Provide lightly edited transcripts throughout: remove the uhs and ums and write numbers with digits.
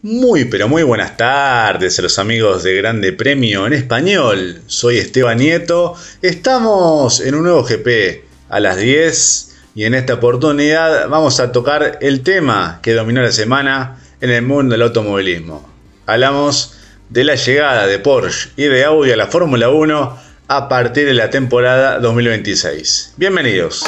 Muy, pero muy buenas tardes a los amigos de Grande Premio en Español. Soy Esteban Nieto. Estamos en un nuevo GP a las 10 y en esta oportunidad vamos a tocar el tema que dominó la semana en el mundo del automovilismo. Hablamos de la llegada de Porsche y de Audi a la Fórmula 1 a partir de la temporada 2026. Bienvenidos.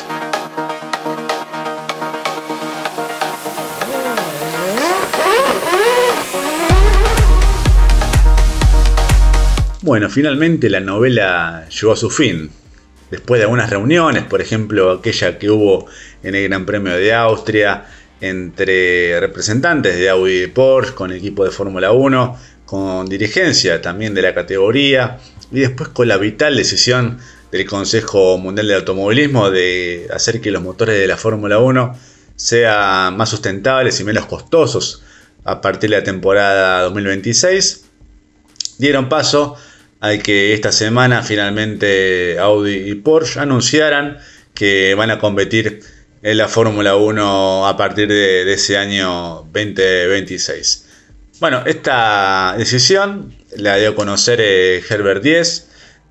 Bueno, finalmente la novela llegó a su fin. Después de algunas reuniones, por ejemplo aquella que hubo en el Gran Premio de Austria entre representantes de Audi y de Porsche, con el equipo de Fórmula 1, con dirigencia también de la categoría, y después con la vital decisión del Consejo Mundial de Automovilismo de hacer que los motores de la Fórmula 1 sean más sustentables y menos costosos a partir de la temporada 2026, dieron paso a que esta semana finalmente Audi y Porsche anunciaran que van a competir en la Fórmula 1 a partir de ese año 2026. Bueno, esta decisión la dio a conocer Herbert Diess,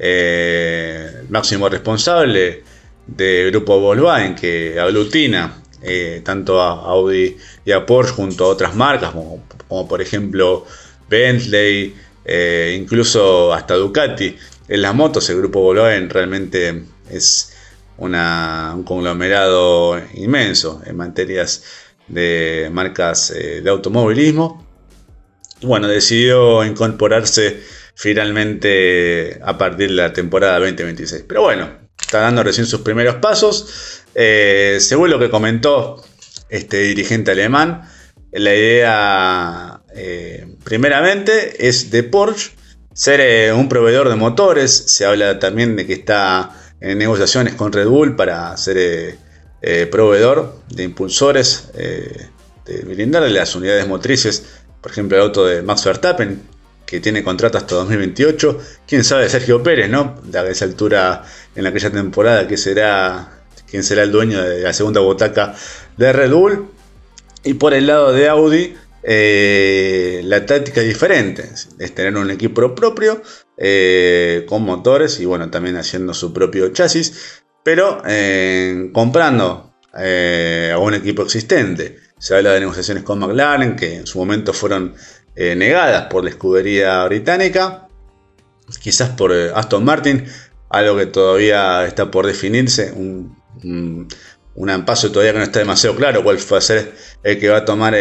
máximo responsable del grupo Volkswagen, que aglutina tanto a Audi y a Porsche junto a otras marcas como por ejemplo Bentley, incluso hasta Ducati. En las motos el grupo Volkswagen realmente es un conglomerado inmenso en materias de marcas de automovilismo. Y bueno, decidió incorporarse finalmente a partir de la temporada 2026. Pero bueno, está dando recién sus primeros pasos. Según lo que comentó este dirigente alemán, la idea primeramente es de Porsche ser un proveedor de motores. Se habla también de que está en negociaciones con Red Bull para ser proveedor de impulsores, de brindarle las unidades motrices, por ejemplo el auto de Max Verstappen, que tiene contrato hasta 2028. Quién sabe Sergio Pérez, ¿no? A esa altura en aquella temporada, quién será el dueño de la segunda butaca de Red Bull. Y por el lado de Audi, la táctica es diferente, es tener un equipo propio con motores y bueno, también haciendo su propio chasis, pero comprando a un equipo existente. Se habla de negociaciones con McLaren, que en su momento fueron negadas por la escudería británica, quizás por Aston Martin, algo que todavía está por definirse, un paso todavía que no está demasiado claro cuál va a ser el que va a tomar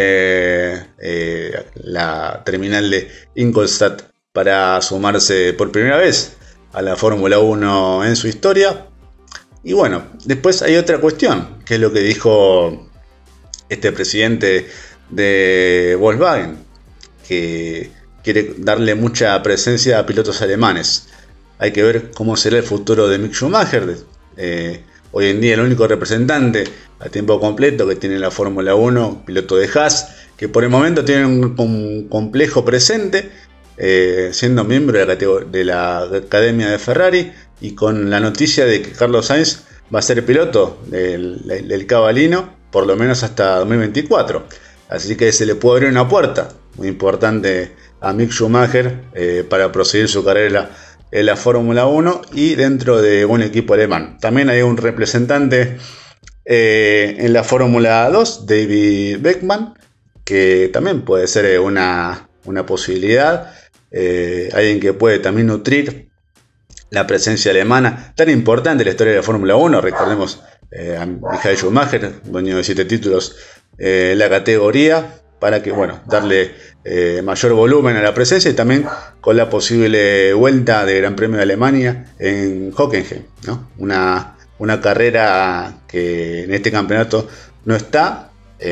la terminal de Ingolstadt para sumarse por primera vez a la Fórmula 1 en su historia. Y bueno, después hay otra cuestión, que es lo que dijo este presidente de Volkswagen, que quiere darle mucha presencia a pilotos alemanes. Hay que ver cómo será el futuro de Mick Schumacher. Hoy en día el único representante a tiempo completo que tiene la Fórmula 1, piloto de Haas, que por el momento tiene un complejo presente, siendo miembro de la Academia de Ferrari, y con la noticia de que Carlos Sainz va a ser piloto del cabalino por lo menos hasta 2024. Así que se le puede abrir una puerta muy importante a Mick Schumacher para proseguir su carrera en la Fórmula 1 y dentro de un equipo alemán. También hay un representante en la Fórmula 2, David Beckman, que también puede ser una posibilidad. Alguien que puede también nutrir la presencia alemana tan importante en la historia de la Fórmula 1. Recordemos a Michael Schumacher, dueño de 7 títulos en la categoría, para que darle mayor volumen a la presencia, y también con la posible vuelta del Gran Premio de Alemania en Hockenheim, ¿no? Una carrera que en este campeonato no está,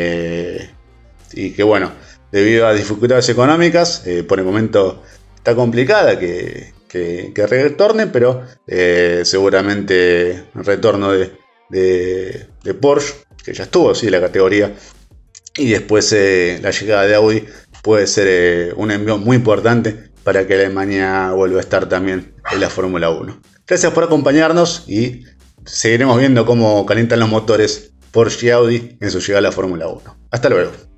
y que debido a dificultades económicas por el momento está complicada que retorne, pero seguramente el retorno de Porsche, que ya estuvo en la categoría, y después la llegada de Audi puede ser un envión muy importante para que Alemania vuelva a estar también en la Fórmula 1. Gracias por acompañarnos y seguiremos viendo cómo calientan los motores Porsche y Audi en su llegada a la Fórmula 1. Hasta luego.